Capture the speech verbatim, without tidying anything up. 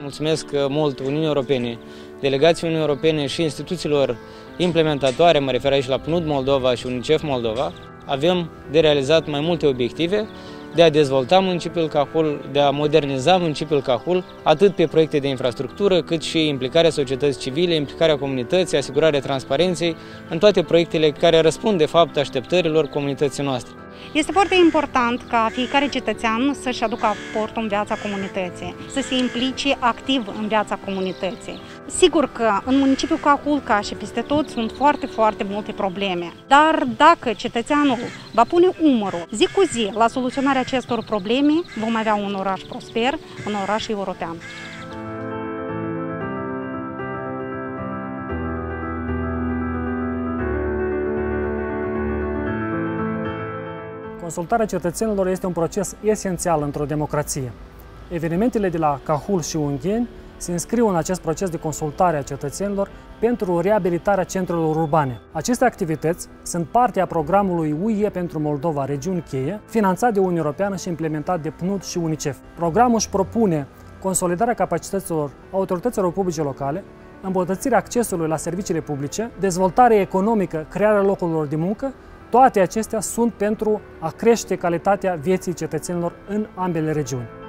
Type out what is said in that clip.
Mulțumesc mult Uniunii Europene, delegației Uniunii Europene și instituțiilor implementatoare, mă refer aici la P N U D Moldova și UNICEF Moldova. Avem de realizat mai multe obiective, de a dezvolta municipiul Cahul, de a moderniza municipiul Cahul, atât pe proiecte de infrastructură, cât și implicarea societății civile, implicarea comunității, asigurarea transparenței în toate proiectele care răspund de fapt așteptărilor comunității noastre. Este foarte important ca fiecare cetățean să-și aducă aportul în viața comunității, să se implice activ în viața comunității. Sigur că în municipiul Cahul, ca și peste tot, sunt foarte, foarte multe probleme. Dar dacă cetățeanul va pune umărul zi cu zi la soluționarea acestor probleme, vom avea un oraș prosper, un oraș european. Consultarea cetățenilor este un proces esențial într-o democrație. Evenimentele de la Cahul și Ungheni se înscriu în acest proces de consultare a cetățenilor pentru reabilitarea centrelor urbane. Aceste activități sunt parte a programului U E pentru Moldova Regiuni Cheie, finanțat de Uniunea Europeană și implementat de P N U D și UNICEF. Programul își propune consolidarea capacităților autorităților publice locale, îmbunătățirea accesului la serviciile publice, dezvoltare economică, crearea locurilor de muncă. Toate acestea sunt pentru a crește calitatea vieții cetățenilor în ambele regiuni.